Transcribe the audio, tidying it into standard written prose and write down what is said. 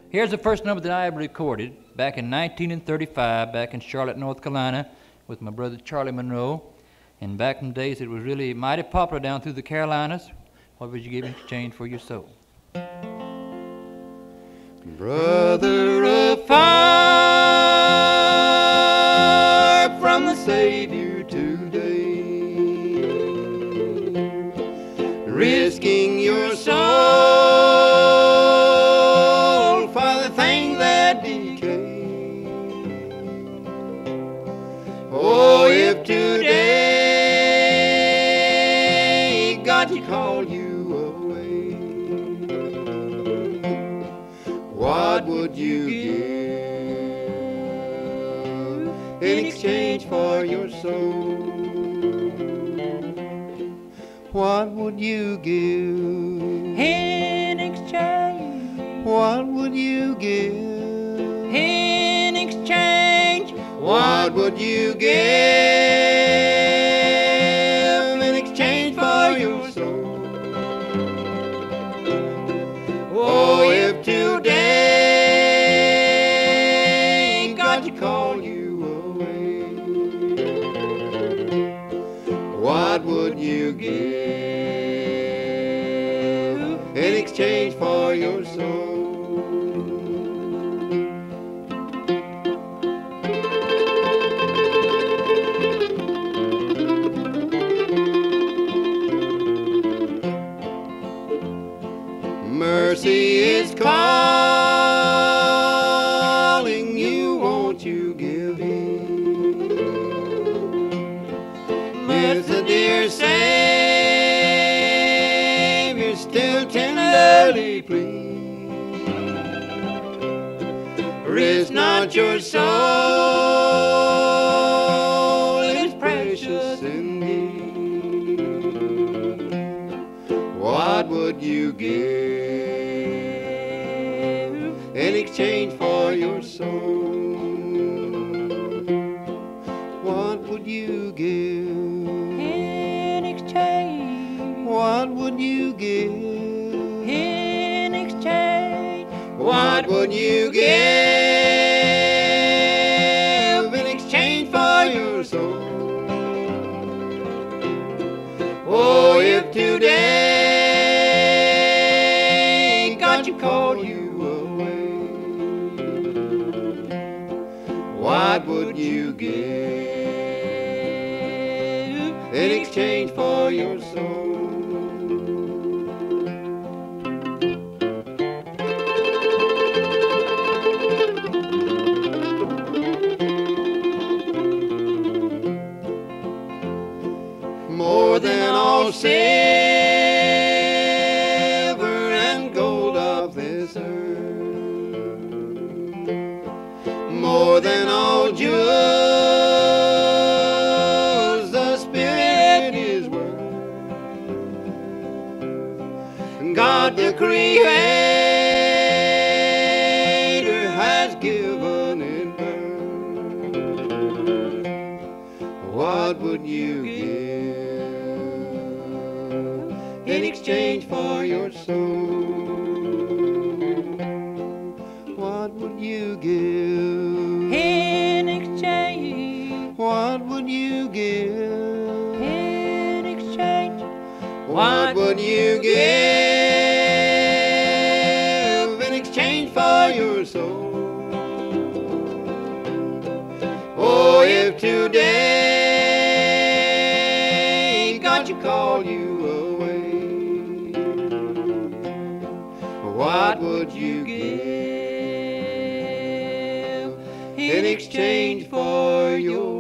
Here's the first number that I ever recorded back in 1935, back in Charlotte, North Carolina, with my brother Charlie Monroe. And back in the days, it was really mighty popular down through the Carolinas. What would you give in exchange for your soul? Brother, afar from the Savior today, risking your soul for the things that decay. Oh, if today God should call you away, what would you give in exchange for your soul? What would you give In exchange, What would you give in exchange, What would you give in exchange for your soul? Oh, if today God should call you away, what would you give in exchange for your soul? Mercy is calling you, won't you give in? It's the dear Savior still tenderly pleads. Risk not your soul, it's precious indeed. What would you give in exchange for your soul? What would you give in exchange, What would you give in exchange, What would you give in exchange for your soul? Oh, if today God should call you away, what would you give in exchange for your soul? More than all silver and gold of this earth, more than all jewels the Spirit is worth. God the Creator has given it birth. What would you give in exchange for your soul? What would you give in exchange, What would you give in exchange, What would you give in exchange for your soul? Oh, if today God should call you away, what would you give in exchange for your